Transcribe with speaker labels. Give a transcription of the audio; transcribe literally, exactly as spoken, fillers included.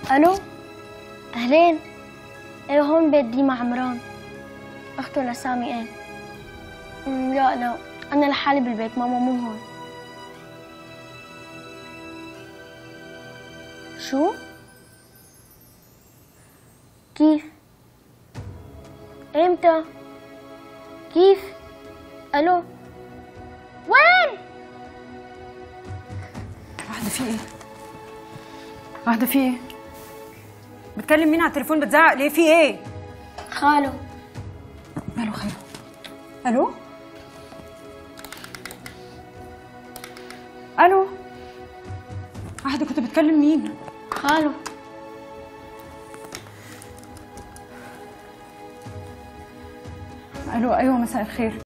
Speaker 1: الو، اهلين. ايوه هون بيت ديما عمران، اخته لسامي. ايه أمم، لا لا، انا لحالي بالبيت، ماما مو هون. شو؟ كيف؟ امتى؟ كيف؟ الو، وين؟
Speaker 2: واحدة في ايه؟ واحدة في ايه؟ بتكلم مين على التليفون؟ بتزعق ليه؟ في ايه؟
Speaker 1: خالو.
Speaker 2: ماله خالو؟ الو؟ الو؟ واحدة، كنت بتكلم مين؟
Speaker 1: خالو.
Speaker 2: الو، ايوه مساء الخير.